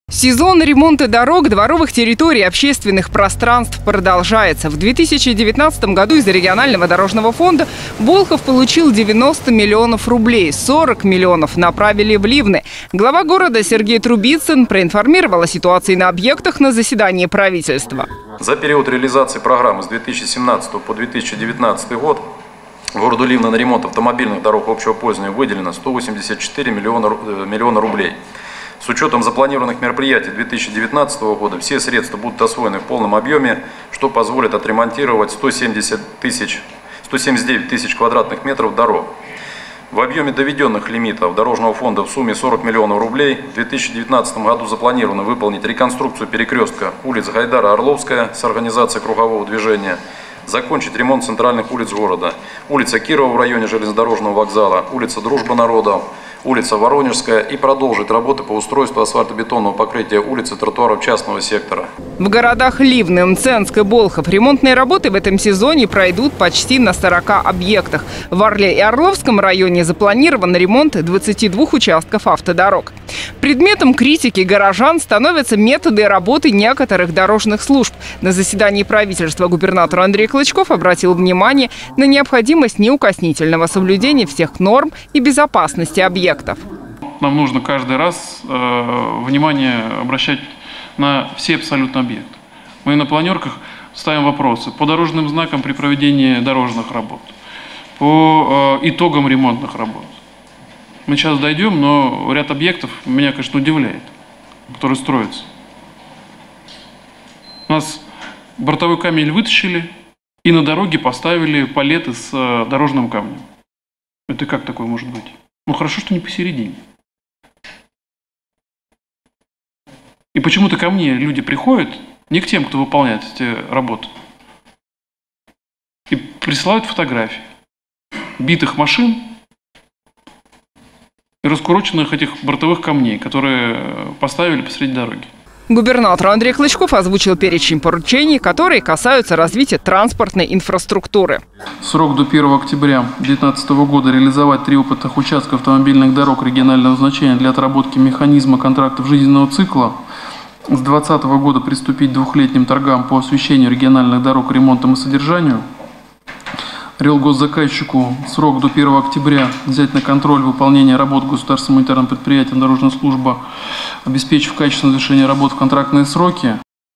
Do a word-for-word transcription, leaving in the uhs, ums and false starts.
Сезон ремонта дорог, дворовых территорий, общественных пространств продолжается. В две тысячи девятнадцатом году из регионального дорожного фонда Болхов получил девяносто миллионов рублей. сорок миллионов направили в Ливны. Глава города Сергей Трубицын проинформировал о ситуации на объектах на заседании правительства. За период реализации программы с две тысячи семнадцатого по две тысячи девятнадцатый год городу Ливны на ремонт автомобильных дорог общего пользования выделено сто восемьдесят четыре миллиона рублей. С учетом запланированных мероприятий две тысячи девятнадцатого года все средства будут освоены в полном объеме, что позволит отремонтировать сто семьдесят девять тысяч квадратных метров дорог. В объеме доведенных лимитов дорожного фонда в сумме сорок миллионов рублей в две тысячи девятнадцатом году запланировано выполнить реконструкцию перекрестка улиц Гайдара-Орловская с организацией кругового движения, закончить ремонт центральных улиц города, улица Кирова в районе железнодорожного вокзала, улица Дружбы народов, улица Воронежская и продолжить работы по устройству асфальтобетонного покрытия улиц и тротуаров частного сектора. В городах Ливны, Мценск и Болхов ремонтные работы в этом сезоне пройдут почти на сорока объектах. В Орле и Орловском районе запланирован ремонт двадцати двух участков автодорог. Предметом критики горожан становятся методы работы некоторых дорожных служб. На заседании правительства губернатор Андрей Клычков обратил внимание на необходимость неукоснительного соблюдения всех норм и безопасности объектов. Нам нужно каждый раз э, внимание обращать на все абсолютно объекты. Мы на планерках ставим вопросы по дорожным знакам при проведении дорожных работ, по э, итогам ремонтных работ. Мы сейчас дойдем, но ряд объектов меня, конечно, удивляет, которые строятся. У нас бортовой камень вытащили и на дороге поставили палеты с э, дорожным камнем. Это как такое может быть? Ну хорошо, что не посередине. И почему-то ко мне люди приходят, не к тем, кто выполняет эти работы, и присылают фотографии битых машин и раскуроченных этих бортовых камней, которые поставили посреди дороги. Губернатор Андрей Клычков озвучил перечень поручений, которые касаются развития транспортной инфраструктуры. Срок до первого октября две тысячи девятнадцатого года реализовать три опытных участка автомобильных дорог регионального значения для отработки механизма контрактов жизненного цикла. С две тысячи двадцатого года приступить к двухлетним торгам по освещению региональных дорог, ремонтам и содержанию. Релгосзаказчику срок до первого октября взять на контроль выполнение работ государственным унитарным предприятием «Дорожная служба», обеспечив качественное завершение работ в контрактные сроки.